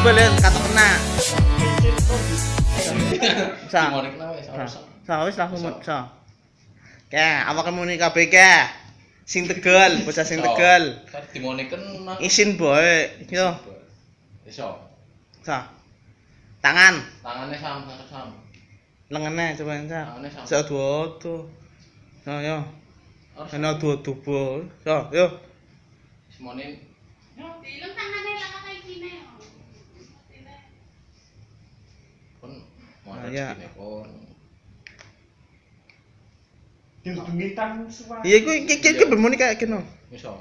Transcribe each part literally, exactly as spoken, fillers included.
coba lihat kata kena. Sa. Sa wis langsung sa. Ke, awak muni kabeh ke. Sing Tegal, bocah sing Tegal. Dimoneken Isin boy. Yo. Iso. Sa. Tangan. Tangane sam sam. Lengene coba sa. Tangane sam. Sa dua tuh. Yo yo. Ana dua tubuh. Yo yo. Semonin. Dilem tangane lah kayak gini. Kon mau ya. gini kon. Dungitan suara. Iya, gue iki iki bermuni kayak kene. Iso.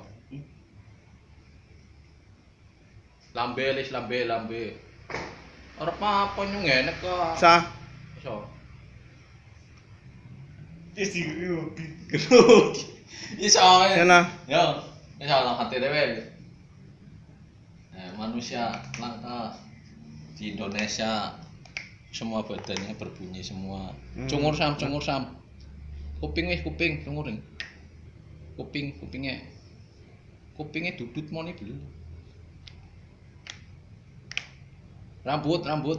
Lambe lis lambe lambe. Ora apa-apa nyung enek kok. Sa. Iso. Wis di Gerut. Iso. Kena. Yo, iso lang hati dhewe. Nah, manusia langka di Indonesia semua badannya berbunyi semua. Hmm. Cungur sam, cungur sam. Kuping wis kuping, cungurin. Kuping, kupingnya. Kupingnya dudut mau nih dulu. Rambut, rambut.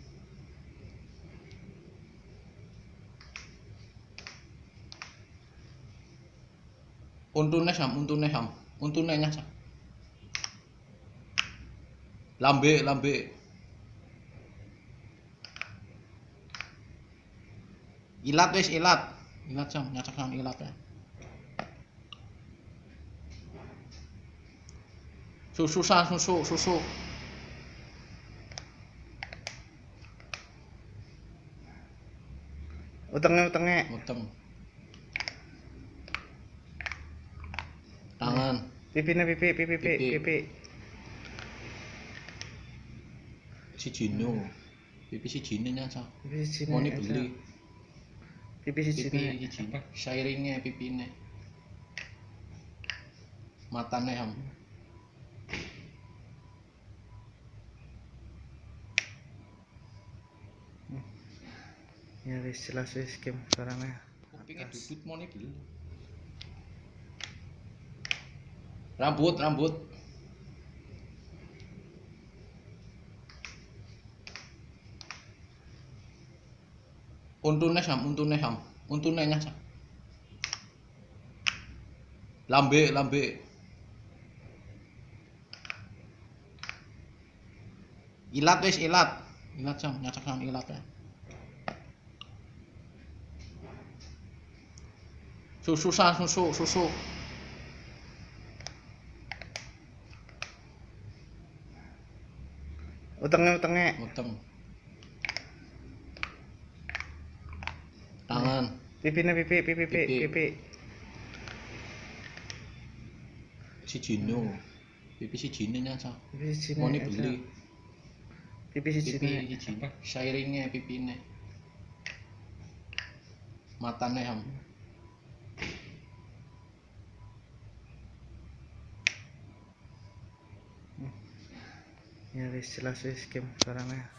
Untune sam, untune sam. Untune nyasa. Lambe, lambe. Ilat wis ilat. Ilat sam, nyacak sam ilat ya. Susu sam, susu, susu. Utenge utenge. Uteng. Tangan. Pipine pipi pipi pipi Pipi. pipi. Si Jino. Pipi si Jino nyasa. Pipi sini. Mau nih beli. Pipi Pipi sini. si Jino. Sairingnya pipine. Matane ham. Ya wis jelas wis game suaranya. Kupingnya dudut mau nih beli. Rambut, rambut. Untune sam, untune sam. Untune nyasa. Lambe, lambe. Ilat wis ilat. Ilat sam, nyacak sam ilat ya. Susu sam, susu, susu. Utenge utenge. Uteng. Tangan. Pipine pipi pipi pipi Pipi. pipi. Si Jino. Pipi si Jino nyasa. Pipi sini. Mau nih beli. Pipi si Pipi sini. si Jino. Sairingnya pipine. Matane ham. Ya wis jelas wis game suaranya.